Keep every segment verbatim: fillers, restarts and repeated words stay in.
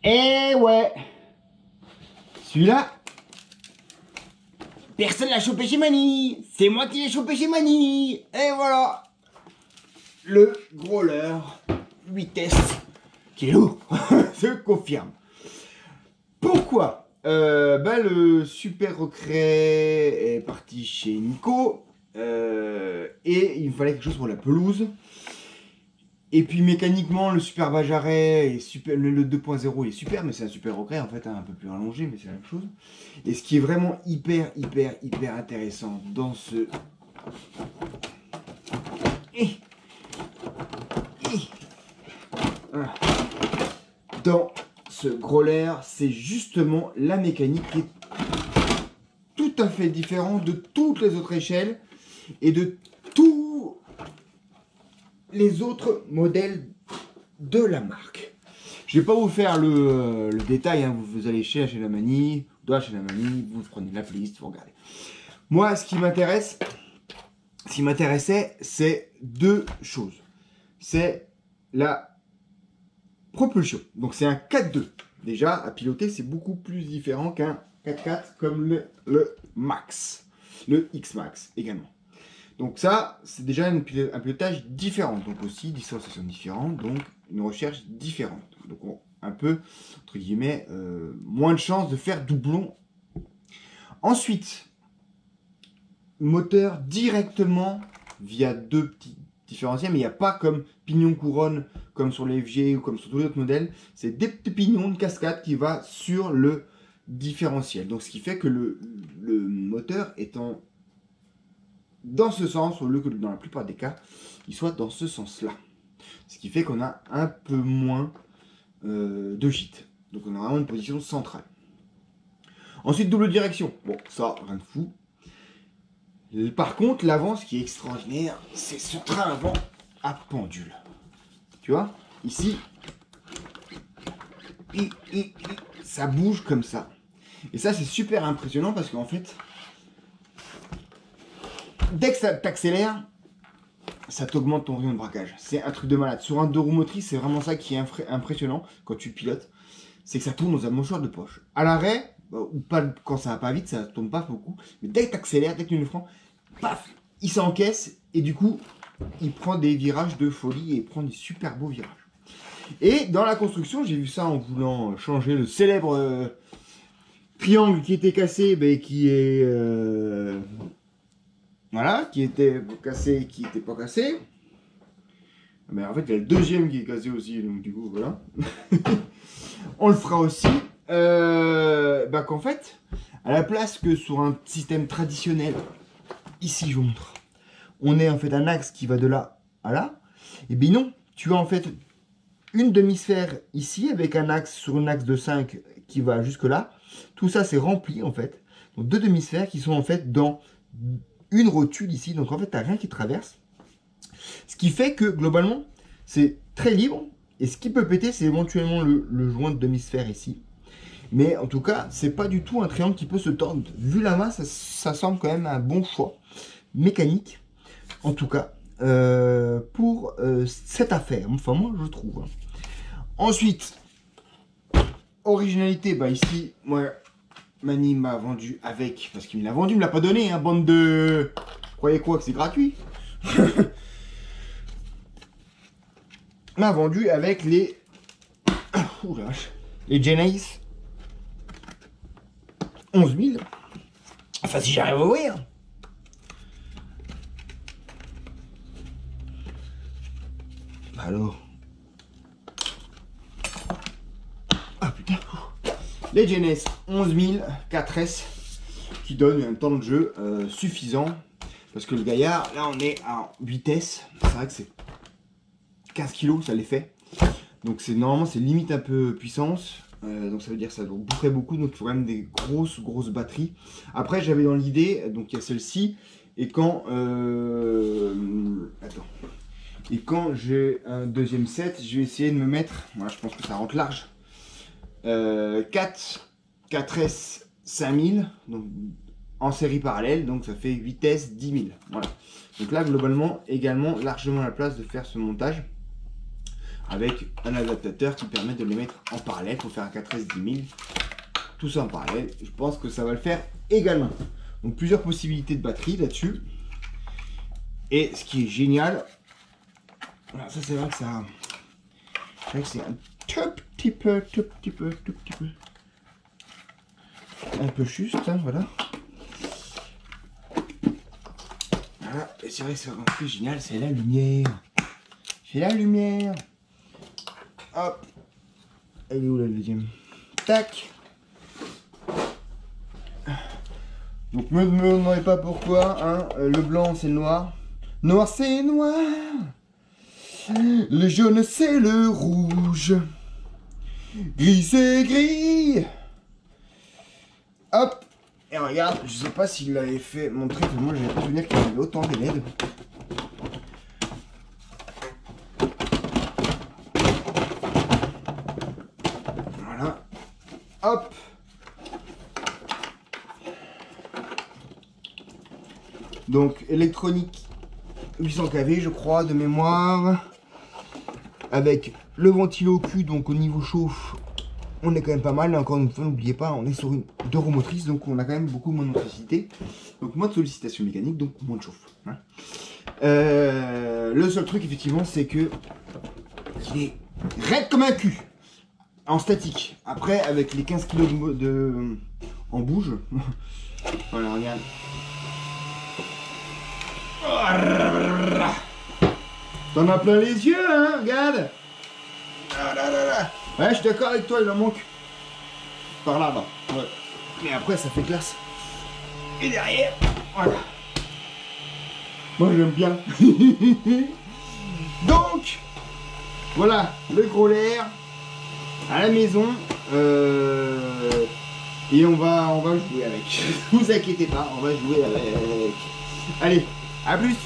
Eh ouais. Celui-là, personne l'a chopé chez Mani. C'est moi qui l'ai chopé chez Mani. Et voilà. Le growler huit S qui est lourd. Je confirme. Pourquoi euh, bah, le super recret est parti chez Nico. Euh, et il me fallait quelque chose pour la pelouse. Et puis mécaniquement, le super Bajaret est super, le deux point zéro est super, mais c'est un super regret en fait, hein, un peu plus rallongé, mais c'est la même chose. Et ce qui est vraiment hyper, hyper, hyper intéressant dans ce... Et... Et... Voilà. Dans ce growler, c'est justement la mécanique qui est tout à fait différente de toutes les autres échelles et de tous les autres modèles de la marque. Je vais pas vous faire le, le détail, hein. vous, vous allez chez, chez la Mani, doigt chez la Mani, vous prenez la playlist, vous regardez. Moi, ce qui m'intéresse, ce qui m'intéressait, c'est deux choses. C'est la propulsion. Donc c'est un quatre deux. Déjà, à piloter, c'est beaucoup plus différent qu'un quatre quatre comme le, le Max, le X-Max également. Donc ça, c'est déjà une, un pilotage différent, donc aussi distanciation différente, donc une recherche différente. Donc on, un peu, entre guillemets, euh, moins de chances de faire doublon. Ensuite, moteur directement via deux petits différentiels, mais il n'y a pas comme pignon couronne, comme sur les F G ou comme sur tous les autres modèles. C'est des petits pignons de cascade qui va sur le différentiel. Donc ce qui fait que le, le moteur étant dans ce sens, au lieu que dans la plupart des cas, il soit dans ce sens-là. Ce qui fait qu'on a un peu moins euh, de gîte. Donc on a vraiment une position centrale. Ensuite, double direction. Bon, ça, rien de fou. Par contre, l'avant, ce qui est extraordinaire, c'est ce train avant à pendule. Tu vois, ici, et, et, et, ça bouge comme ça. Et ça, c'est super impressionnant parce qu'en fait, dès que ça t'accélère, ça t'augmente ton rayon de braquage. C'est un truc de malade. Sur un deux roues motrices, c'est vraiment ça qui est impressionnant quand tu pilotes. C'est que ça tourne dans un mouchoir de poche. À l'arrêt, ou pas quand ça va pas vite, ça tourne pas beaucoup. Mais dès que tu accélères, dès que tu le prends, paf, il s'encaisse et du coup, il prend des virages de folie et il prend des super beaux virages. Et dans la construction, j'ai vu ça en voulant changer le célèbre euh, triangle qui était cassé, ben, qui est... Euh, Voilà, qui était cassé, qui n'était pas cassé. Mais en fait, il y a le deuxième qui est cassé aussi, donc du coup, voilà. On le fera aussi. Euh, bah qu'en fait, à la place que sur un système traditionnel, ici je vous montre, on est en fait un axe qui va de là à là. Et bien non, tu as en fait une demi-sphère ici avec un axe sur un axe de cinq qui va jusque là. Tout ça c'est rempli en fait. Donc deux demi-sphères qui sont en fait dans une rotule ici, donc en fait tu n'as rien qui traverse, ce qui fait que globalement c'est très libre, et ce qui peut péter c'est éventuellement le, le joint de demi-sphère ici, mais en tout cas c'est pas du tout un triangle qui peut se tordre. Vu la masse, ça, ça semble quand même un bon choix mécanique, en tout cas euh, pour euh, cette affaire, enfin moi je trouve. Ensuite, originalité, bah ici moi Mani m'a vendu avec, parce qu'il me l'a vendu, il me l'a pas donné, hein, bande de... Vous croyez quoi, que c'est gratuit? M'a vendu avec les... Ouh la vache. Les Genesis onze mille. Enfin, si j'arrive à ouvrir. Alors... Ah putain. Les Genesis onze mille quatre S qui donne un temps de jeu euh, suffisant parce que le gaillard, là on est en vitesse, c'est vrai que c'est quinze kilos, ça les fait, donc c'est normalement c'est limite un peu puissance, euh, donc ça veut dire que ça doit bouffer beaucoup, donc il faut quand même des grosses grosses batteries. Après j'avais dans l'idée, donc il y a celle-ci, et quand euh, attends, et quand j'ai un deuxième set, je vais essayer de me mettre, moi je pense que ça rentre large. Euh, quatre, quatre S cinq mille, donc en série parallèle, donc ça fait huit S dix mille. Voilà. Donc là, globalement, également largement la place de faire ce montage. avec un adaptateur qui permet de les mettre en parallèle pour faire un quatre S dix mille. Tout ça en parallèle, je pense que ça va le faire également. Donc plusieurs possibilités de batterie là-dessus. Et ce qui est génial, alors ça c'est vrai que ça, c'est vrai que c'est un tout petit peu, tout petit peu, tout petit peu, un peu juste, hein, voilà. Voilà, et c'est vrai que c'est encore plus génial, c'est la lumière. C'est la lumière. Hop. Elle est où la deuxième? Tac. Donc ne me demandez pas pourquoi, hein. Le blanc c'est le noir. Noir c'est noir. Le jaune c'est le rouge. Gris c'est gris. Hop. Et regarde, je sais pas s'il l'avait fait montrer, que moi j'ai pas souvenir qu'il y avait autant des L E D. Voilà. Hop. Donc électronique huit cents kV je crois de mémoire. Avec le ventilo cul, donc au niveau chauffe, on est quand même pas mal. Encore une fois, n'oubliez pas, on est sur une deux roues motrices, donc on a quand même beaucoup moins d'électricité. Donc moins de sollicitation mécanique, donc moins de chauffe. Hein. Euh, le seul truc effectivement, c'est que il est raide comme un cul. En statique. Après, avec les quinze kilos de, de en bouge. Voilà, regarde. T'en as plein les yeux, hein, regarde. Ah là là là. Ouais, je suis d'accord avec toi, il en manque. Par là, bas. Ouais. Mais après, ça fait classe. Et derrière, voilà. Moi, j'aime bien. Donc, voilà, le gros l'air à la maison. Euh, et on va, on va jouer avec. Ne vous inquiétez pas, on va jouer avec. Allez, à plus.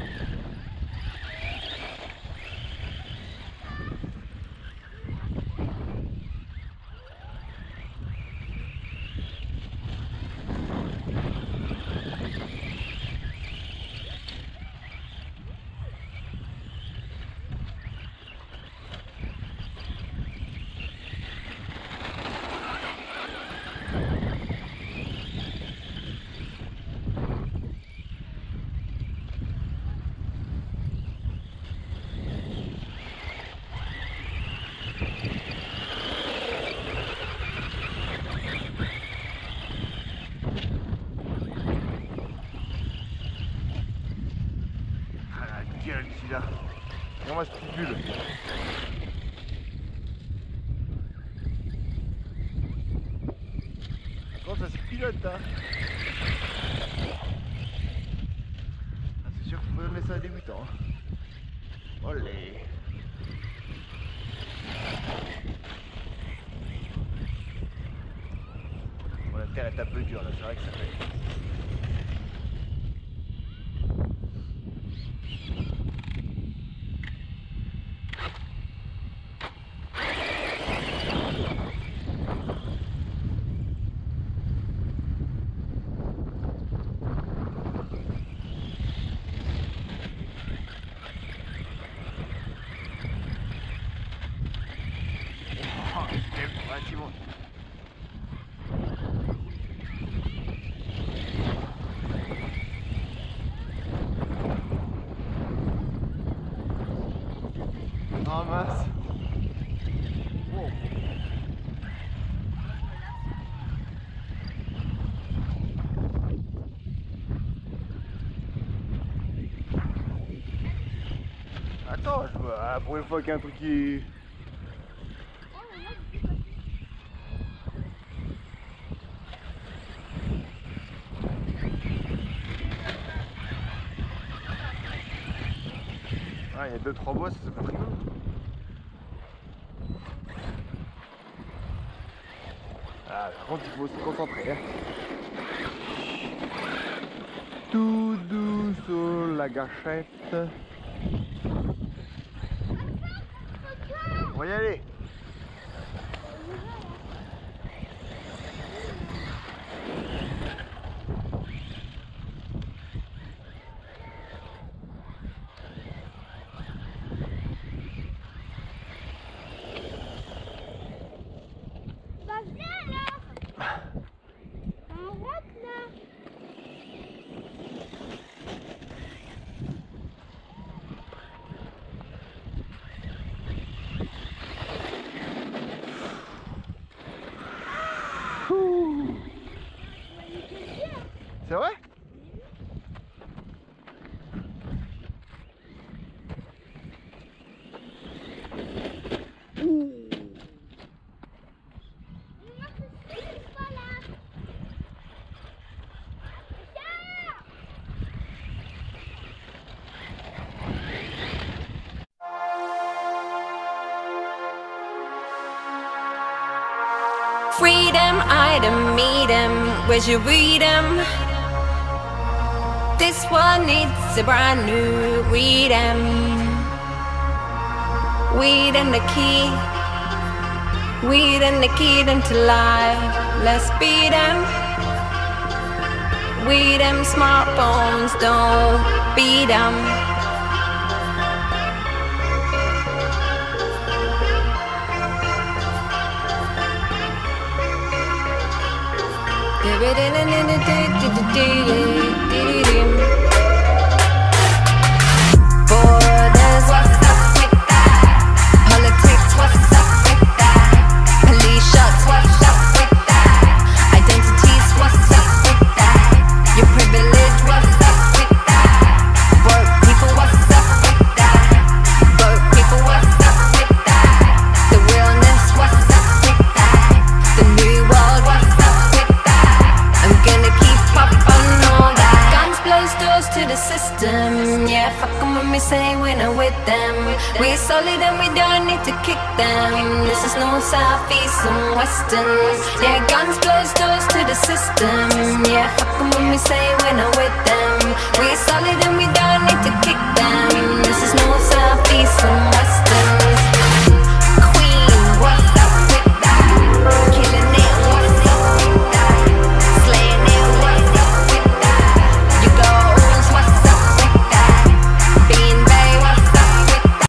Là. Regarde-moi ce petit bulle. Quand ça se pilote, hein. Ah, c'est sûr qu'il faut donner ça à débutant. Hein. Olé. Bon, la terre est un peu dure là, c'est vrai que ça fait. Oh mince. Wow. Attends, je vois, la première fois qu'il y a un truc qui... Ah, il y a deux trois bois, ça c'est pas rigolo. Ah, par contre, il faut se concentrer. Hein. Tout doux sur la gâchette. On va y aller. C'est vrai? Freedom, item, meet 'em, where'd you read 'em? This one needs a brand new read 'em. Weed and the key, weed and the key to life. Let's beat 'em. Weed 'em, smartphones, don't beat 'em. Borders, what's up with that? Politics, what's up with that? Police shots, what's up with that? Identities, what's up with that? Your privilege, what's up with that? Broke people, what's up with that? Broke people, what's up with that? The realness, what's up with that? The new world, what's up with that? I'm gonna keep up on all that. Guns close doors to the system. Yeah, fuck 'em when we say we're not with them. We're solid and we don't need to kick them. This is north, south, east and western. Yeah, guns close doors to the system. Yeah, fuck 'em when we say we're not with them. We're solid and